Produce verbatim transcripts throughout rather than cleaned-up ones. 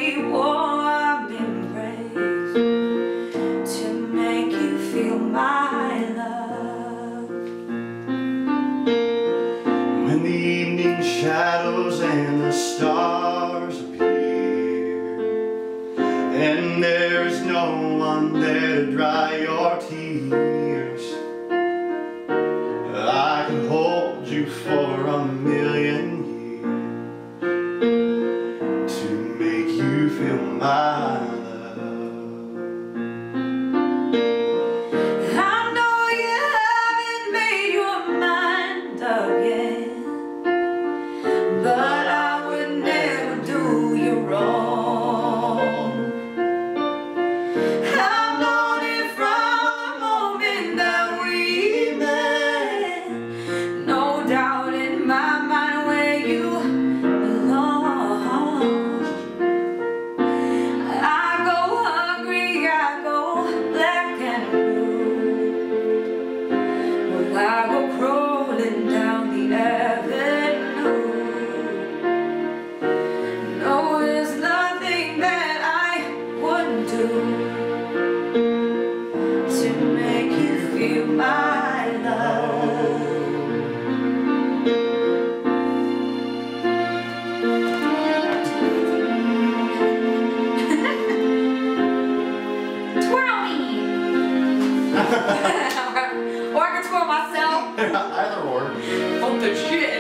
every warm embrace to make you feel my love. When the evening shadows and the stars appear, and there's no one there to dry your tears, I can hold you for a million years to make you feel my love. I know you haven't made your mind up yet, but I would never do you wrong. I've known it from the moment that we met, no doubt in my mind where you belong. I go hungry, I go black and blue, well, I go crawling down the avenue. No, there's nothing that I wouldn't do to make you feel my love. Twirl me! Or I can twirl myself. Either or. What the shit?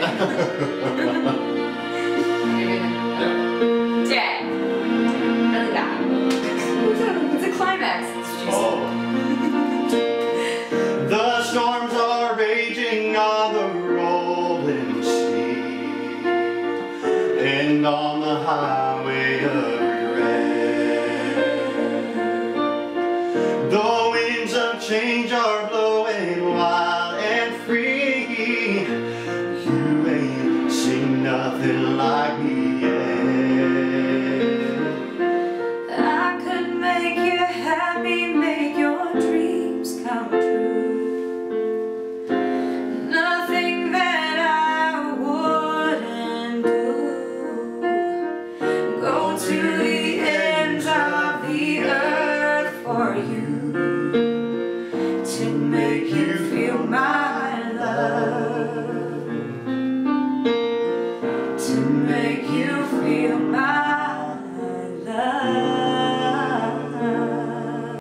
Dead. Really bad. It's a climax. It's just... Oh. The storms are raging on the rolling sea, and on the highway of regret. The winds of change are blowing wild and free. You ain't seen nothing like me